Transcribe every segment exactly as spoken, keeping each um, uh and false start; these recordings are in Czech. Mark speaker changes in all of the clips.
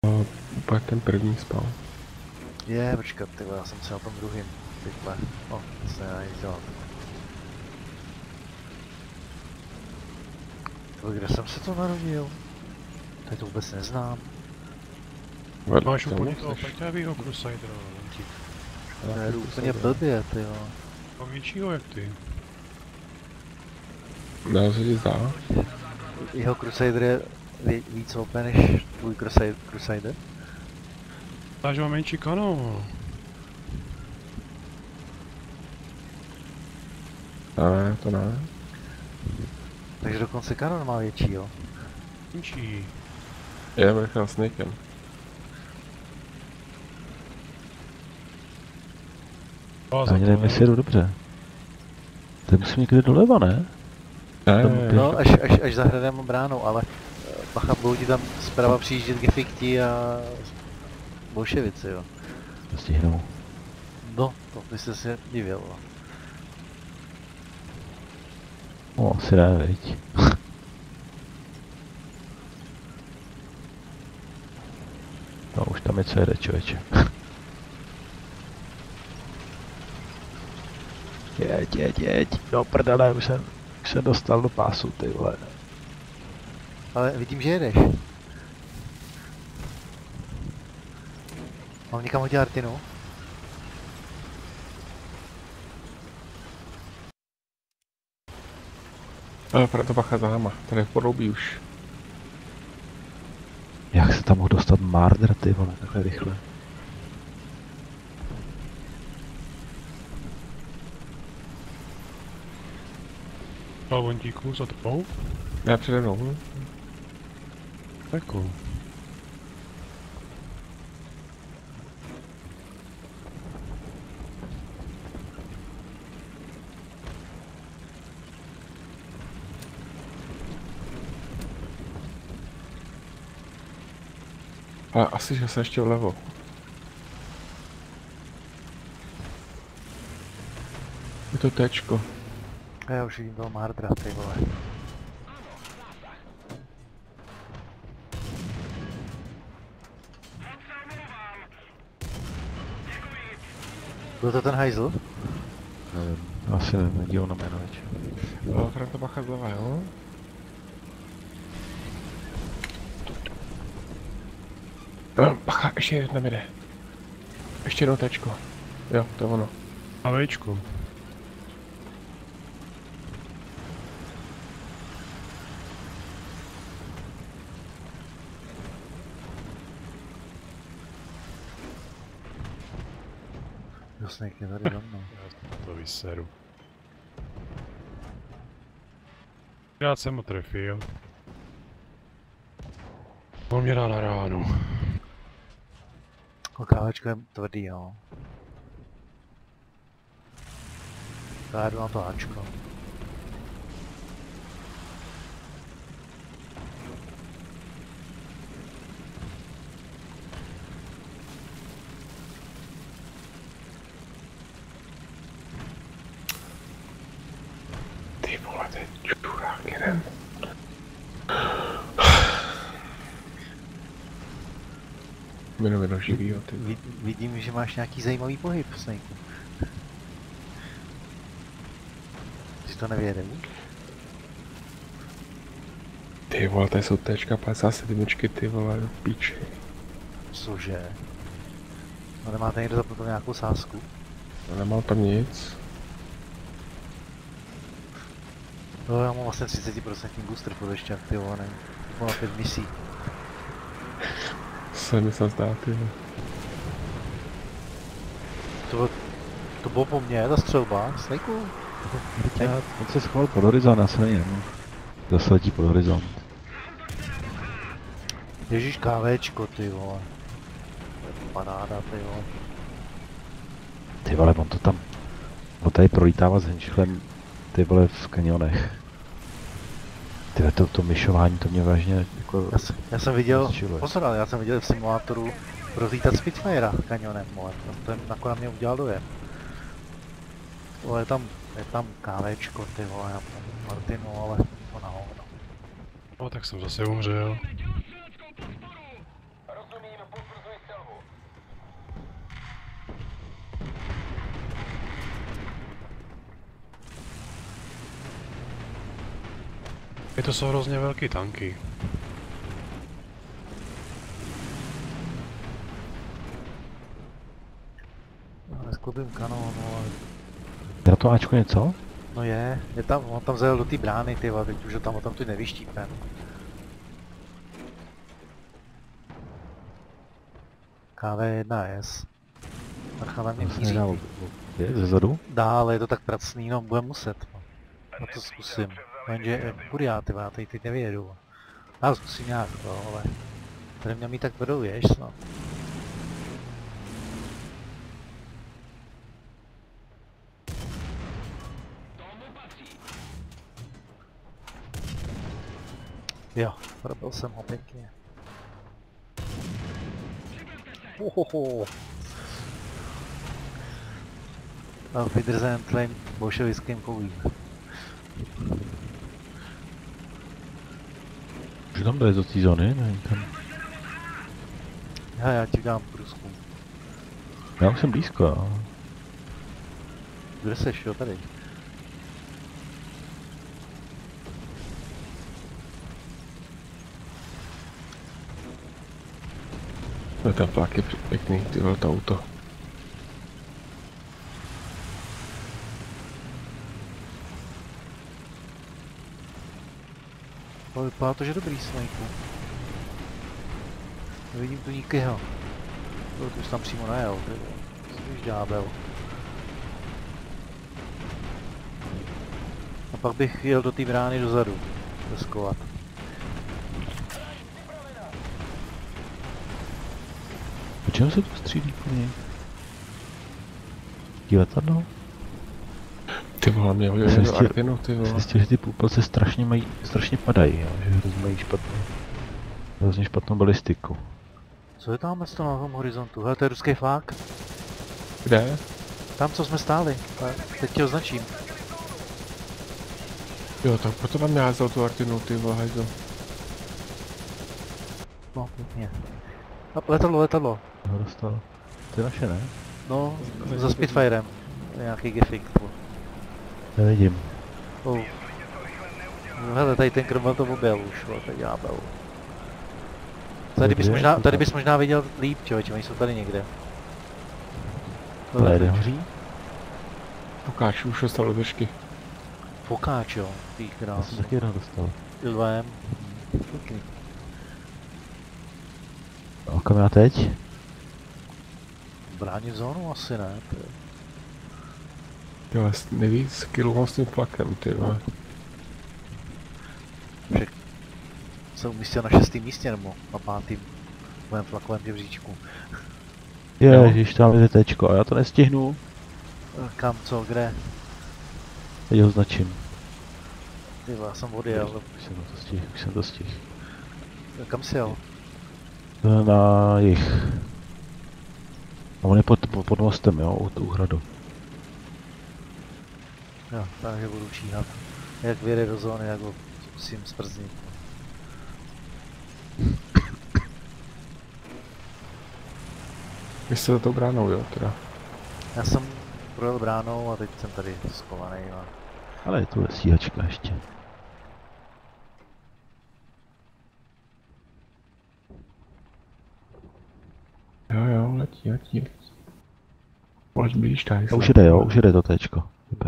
Speaker 1: No, úplně ten první spal.
Speaker 2: Je, počkat, ty vole, já jsem se na tom druhým. Tyhle. O, to se nedá nic dělat. To, kde jsem se to narodil? Tady to vůbec neznám.
Speaker 1: Vedle
Speaker 3: Máš
Speaker 1: tomu
Speaker 3: úplně toho
Speaker 1: chceš?
Speaker 3: peťavýho Crusadera, lentík.
Speaker 2: To je úplně blbě, ty jo.
Speaker 3: A většího jak ty.
Speaker 1: Dá se ti zdá?
Speaker 2: Jeho Crusader je ví- víc O P než tvůj Crusader. Crusader?
Speaker 3: Takže má menší kanón.
Speaker 1: Ne, to ne.
Speaker 2: Takže dokonce kanon má větší, jo.
Speaker 3: Menší.
Speaker 1: Je vrchel Snakem.
Speaker 3: A za
Speaker 4: Ani nevím,
Speaker 3: to,
Speaker 4: jestli jedu dobře. Tady musím někde doleva, ne?
Speaker 1: Ne,
Speaker 4: Tam
Speaker 1: ne,
Speaker 4: ty-
Speaker 2: No, až, až, až za hradem bránou, ale eh, bacha, budou ti tam zprava přijíždět gefikti a bolševici, jo.
Speaker 4: To stihnou.
Speaker 2: No, to by se si divil, no.
Speaker 4: No, asi ne, viď. No, už tam je co jede, člověče. Jeď, jeď, jeď. Do prdele, už jsem, už jsem dostal do pásu, ty vole.
Speaker 2: Ale vidím, že jedeš. Mám někam hodit Artinu?
Speaker 1: ale proto bacha za náma. Tady v podloubí už.
Speaker 4: Jak se tam mohl dostat Mardr, ty vole, takhle rychle.
Speaker 3: a lentíku za tebou.
Speaker 1: Já přede mnou.
Speaker 3: Jako.
Speaker 1: Ale asi, že jsem ještě vlevo. Je to téčko.
Speaker 2: A já už vidím toho Mardra, ty vole. Byl to ten hajzl?
Speaker 4: Nevím, asi nevím, nedíval na jméno, veď.
Speaker 1: No, proto bacha zleva, jo? No, bacha, ještě jedna jde. Ještě jedno téčko. Jo, to je ono.
Speaker 3: A vejčku.
Speaker 2: Josnek je tady za mnou.
Speaker 3: Já to vyseru. Já jsem ho trefil. On mě dá na ránu.
Speaker 2: No, kávečko je tvrdý, jo. Já jdu na to Ačko.
Speaker 1: Ty vole, to je čurák jeden. Jenom jedno živýho, ty vole.
Speaker 2: Vid, vidím, že máš nějaký zajímavý pohyb, Snakeu. Jsi to nevěděl?
Speaker 1: Ty vole, tady jsou téčka padesát sedm, ty vole, do píči.
Speaker 2: Cože? No nemáte někdo zapnutou nějakou sázku?
Speaker 1: No, nemám tam nic.
Speaker 2: No já mám vlastně třicet procent booster podle šťak, ty vole, nevím. Mám pět misí.
Speaker 1: Se mi se zdá, ty vole.
Speaker 2: To bylo, to bylo po mně, ta střelba, Snakeu?
Speaker 4: Já, on se schoval pod horizont, já se na něj nemohl. Zase letí pod horizont.
Speaker 2: Ježíš, kávečko, ty vole. To je paráda, ty vole.
Speaker 4: Ty vole, on to tam... On tady prolítává s henčchlem, ty vole, v kanionech. Ty vole, to, to myšování, to mě vážně jako...
Speaker 2: Já, jsem, já jsem viděl,
Speaker 4: rozčiluje.
Speaker 2: pozor, ale já jsem viděl v simulátoru rozlítat Spitfire kanionem, vole. To je jako na mě udělal dojem. Vole, je tam, je tam kávečko, ty vole, já tam Martinu, ale to na hovno.
Speaker 3: No tak jsem zase umřel.
Speaker 5: Rozumím,
Speaker 3: Je to jsou hrozně velký tanky.
Speaker 2: No, nesklopím kanónu, ale...
Speaker 4: Já to Ačko něco?
Speaker 2: No je, je tam, on tam zajel do té brány, ty vole, teď už ho tam, ho tam tu nevyštípem. K V jedna S. Archa na mě
Speaker 4: To se
Speaker 2: míří.
Speaker 4: nedá. Je zezadu?
Speaker 2: Dá, ale je to tak pracný, no bude muset. No. No to zkusím. Jenže, kudy já, ty vole, já tady teď nevyjedu. Já zkusím nějak, no, ale... Tady mě mít tak vedou, jež snad. Jo, probil jsem ho pěkně. Ohoho. A vydrzen tlem bolševickým koulím.
Speaker 4: Můžu tam dojít do té zóny? Ne, tam.
Speaker 2: Já, já ti dám průzkum.
Speaker 4: Já už jsem blízko, jo.
Speaker 2: Kde seš, jo, tady.
Speaker 1: No ten flak je pěkný, ty vole, to auto.
Speaker 2: Ale vypadá to, že dobrý snajku. Nevidím tu nikého. To už tam přímo najel, ty vole. Jsi ďábel. A pak bych jel do té brány dozadu. Deskovat.
Speaker 4: O čem se tu střílí po něj? Tý letadlo?
Speaker 1: Ty vole, mě hodně
Speaker 4: Jsem
Speaker 1: do
Speaker 4: zjistil-
Speaker 1: Artinu, ty vole.
Speaker 4: Zjistil, že ty půlpelce strašně mají, strašně padají, jo, že hrozně mají špatnou, hrozně špatnou balistiku.
Speaker 2: Co je tam na tom horizontu? Hele, to je ruský flak.
Speaker 1: Kde?
Speaker 2: Tam, co jsme stáli. Tak, teď tě označím.
Speaker 1: Jo, tak proto tam házel tu Artinu, ty vole, hajzo.
Speaker 2: No, pěkně. A letadlo, letadlo.
Speaker 4: Ho dostal. To je naše, ne?
Speaker 2: No, za Spitfirem. To je nějaký gefik.
Speaker 4: Nevidím.
Speaker 2: Oh. No, hele, tady ten krmel to objel už, vole, to je ďábel. Tady bys
Speaker 4: Dobře,
Speaker 2: možná,
Speaker 4: to
Speaker 2: tady
Speaker 4: tak.
Speaker 2: bys možná viděl líp, člověče, oni jsou tady někde.
Speaker 4: Ale jeden hoří?
Speaker 1: Pokáč, už dostal do držky.
Speaker 2: Fokáč, jo, ty
Speaker 4: Já jsem
Speaker 2: krásný.
Speaker 4: taky jeden dostal.
Speaker 2: Ilvem. Pěkný.
Speaker 4: A kam já teď?
Speaker 2: Bránit zónu asi ne, to je.
Speaker 1: Jo, vlastně nejvíc killů mám s tím flakem, ty vole.
Speaker 2: Však se umístil na šestém místě nebo na pátém. V mém flakovém žebříčku.
Speaker 4: Ježiš, tam je tečko a já to nestihnu.
Speaker 2: Kam, co, kde?
Speaker 4: Teď ho značím.
Speaker 2: Ty vole, já jsem odjel.
Speaker 4: Už jsem to stihl, už jsem to stihl.
Speaker 2: Kam jsi jel?
Speaker 4: Na jich. A on je pod, pod mostem, jo, u tu hradu.
Speaker 2: Jo, takže budu číhat. Jak vyjede do zóny, jak ho zkusím sprznit.
Speaker 1: Vy jste za tou bránou, jo, teda.
Speaker 2: Já jsem projel bránou a teď jsem tady schovaný. No.
Speaker 4: Ale je tu stíhačka ještě.
Speaker 1: Jo, jo, letí, letí, letí. Pojď blíž, tady.
Speaker 4: A už jde, jo, už jde to tečko. Jde.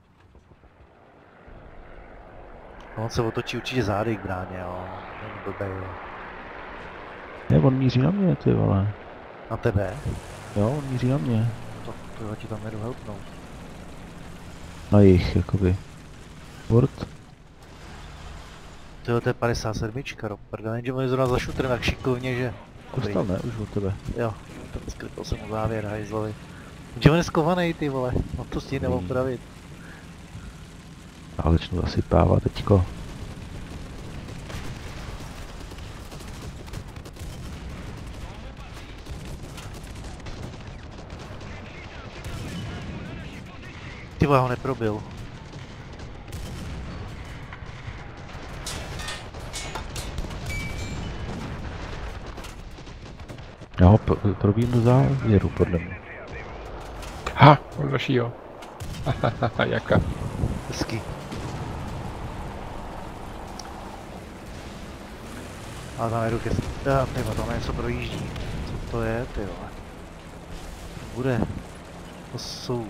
Speaker 2: No, on se otočí určitě zády k bráně, jo. Není blbej, jo.
Speaker 4: Ne, on míří na mě, ty vole.
Speaker 2: Na tebe?
Speaker 4: Jo, on míří na mě.
Speaker 2: To, to já ti tam jedu helpnout.
Speaker 4: Na jich, jakoby. Word.
Speaker 2: Tyhle, to je padesát sedm, roprdele, jenže on je zrovna za šutrem tak šikovně, že...
Speaker 4: Dostal, ne, už od tebe.
Speaker 2: Jo, ten skrypl jsem mu závěr, hajzlovi. Jenže on je skovanej, ty vole, on to stihne
Speaker 4: Hmm.
Speaker 2: opravit.
Speaker 4: Já začnu zasypávat teďko.
Speaker 2: Ty vole, ho neprobil.
Speaker 4: Já ho pro- probím do závěru, podle mě.
Speaker 1: Ha, on další, jo. Hahaha, jaka.
Speaker 2: Hezky. A tam jedu ke... Já, tyba, tam něco projíždí. Co to je, ty vole? Bude. To jsou...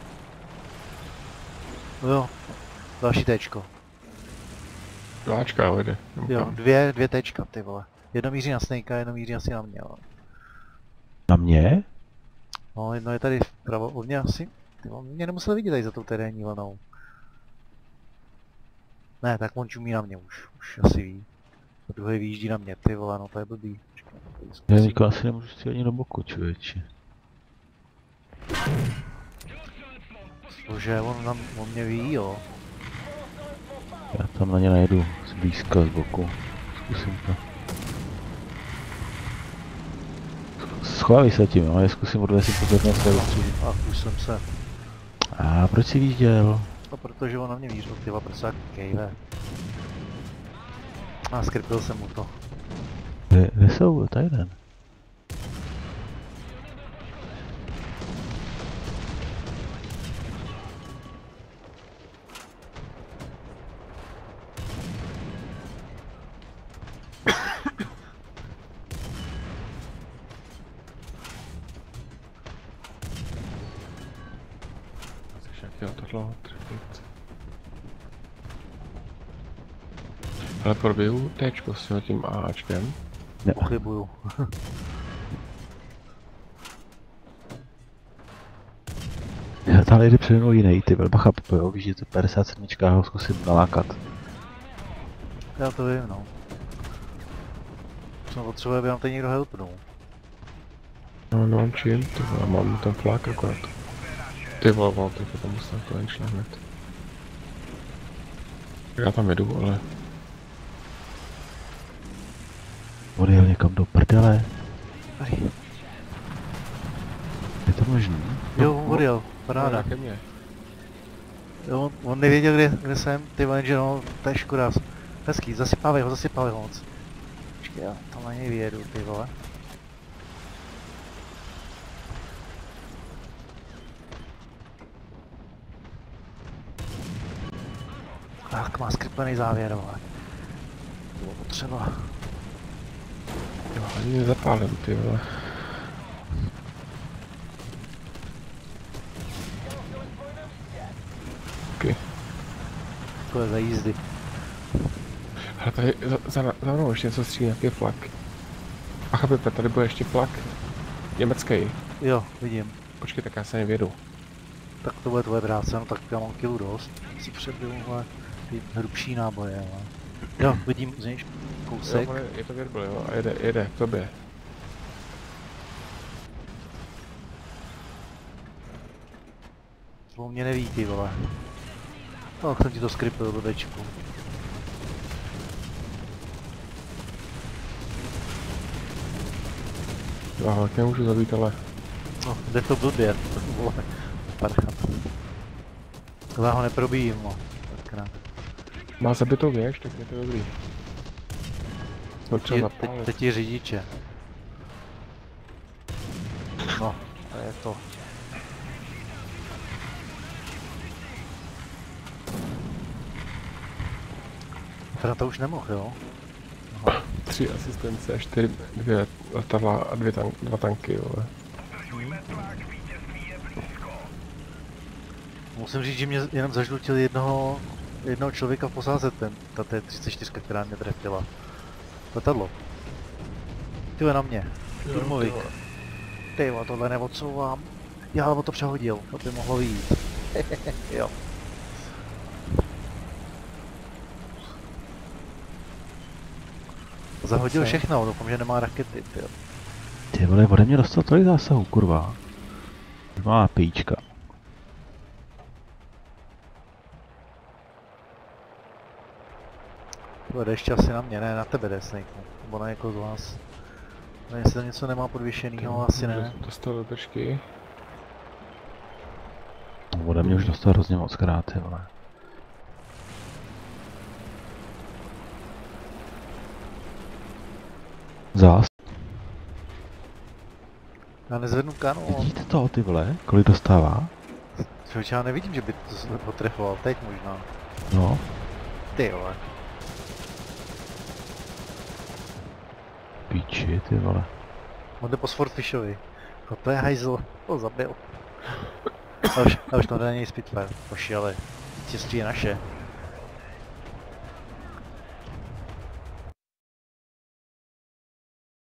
Speaker 2: No jo. Další téčko.
Speaker 1: Dváčka, jo, jde.
Speaker 2: Jo, dvě, dvě téčka, ty vole. Jedno míří na Snakea, jedno míří asi na mě, jo.
Speaker 4: Na mě?
Speaker 2: No, jedno je tady vpravo od mě asi. Ty vole, mě nemusel vidět tady za tou terénní vlnou. Ne, tak on čumí na mě už, už asi ví. A druhý vyjíždí na mě, ty vole, no to je blbý. Počkej, to tady
Speaker 4: Já
Speaker 2: zkusím.
Speaker 4: Niko asi nemůžu střílet ani do boku, člověče.
Speaker 2: Bože, on, tam, on mě ví, jo.
Speaker 4: Já tam na ně najedu zblízka, z boku. Zkusím to. Schovávej se tím, ale zkusím odvést si pozornost a dostřížit.
Speaker 2: Ach, už jsem se.
Speaker 4: A proč jsi výjel?
Speaker 2: No, protože on na mě mířil, ty vole, prostě jak kejve. A skripil jsem mu to.
Speaker 4: Kde, kde jsou? To je jeden.
Speaker 1: Jo, tohle trefit. Ale probiju téčko s tím Ačkem.
Speaker 4: Ne.
Speaker 2: Pochybuju.
Speaker 4: Já tady jde přede mnou jiný, ty vole, bacha, jo, víš, že to padesát sedm, já ho zkusím nalákat.
Speaker 2: Já to vím, no. Jsem potřebuje, aby nám tady někdo helpnul.
Speaker 1: No, no, čím, ty vole, mám ten flak akorát. Ty vole, vole, teď to musím konečně hned. Já tam jedu, ale...
Speaker 4: Odjel někam do prdele.
Speaker 2: Tady.
Speaker 4: Je to možný?
Speaker 2: Jo, odjel, paráda.
Speaker 1: Ke mně.
Speaker 2: Jo, on, on nevěděl, kde, kde jsem, ty vole, že no, to je škoda. Hezký, zasypávej ho, zasypávej ho moc. Počkej, já tam na něj vyjedu, ty vole. Tak, má skriplený závěr, vole. To bylo potřeba.
Speaker 1: Jo, ani nezapálím, ty vole. Okay.
Speaker 2: To je za jízdy.
Speaker 1: Ale tady za, za, za mnou ještě něco střílí, nějaký flak. A chápete, tady bude ještě flak. Německý.
Speaker 2: Jo, vidím.
Speaker 1: Počkej, tak já se nevědu.
Speaker 2: Tak to bude tvoje práce, no tak já mám kilu dost. Si přebyl, vole, ty hrubší náboje, vole. Jo, vidím z něj kousek.
Speaker 1: Jo, je to věrbel, jo, a jede, jede k tobě.
Speaker 2: To mě neví, ty vole. No, tak jsem ti to skripil do dečku.
Speaker 1: Já ho taky nemůžu zabít, ale...
Speaker 2: No, jde to blbě, vole. Parchat. Já ho neprobíjím, no. Tak ne.
Speaker 1: Má zabitou věž, tak je to dobrý. No třeba
Speaker 2: Je,
Speaker 1: zapálit.
Speaker 2: teď, teď je řidiče. No, to je to. Teda to už nemohl, jo? Aha.
Speaker 1: Tři asistence a čtyři, dvě letadla a dvě tank, dva tanky, jo.
Speaker 2: Musím říct, že mě jenom zažlutil jednoho, jednoho člověka v posádce, ten, ta T třicet čtyři, která mě trefila. Letadlo. Tyhle na mě. Turmovik. Tyhle, tohle neodsouvám. Já ho to přehodil, to by mohlo vyjít. Jo. Zahodil
Speaker 1: Co?
Speaker 2: všechno, doufám, že nemá rakety, tyjo.
Speaker 4: Ty vole, ode mě dostal tolik zásahů, kurva. Už má píčka.
Speaker 2: To jde ještě asi na mě, ne, na tebe jde, Snake, nebo na někoho z vás. No, jestli tam něco nemá podvěšenýho, asi ne.
Speaker 1: Dostal do držky.
Speaker 4: Ode mě už dostal hrozně moc krát, ty vole. Zás.
Speaker 2: Já nezvednu kanón.
Speaker 4: Vidíte to, ty vole? Kolik dostává?
Speaker 2: Člověče, já nevidím, že by to ho trefoval, teď možná.
Speaker 4: No.
Speaker 2: Ty vole.
Speaker 4: píči, ty vole.
Speaker 2: On jde po Swordfishovi. No to je hajzl, to zabil. A už, a už to není Spitfire, poši, ale vítězství je naše.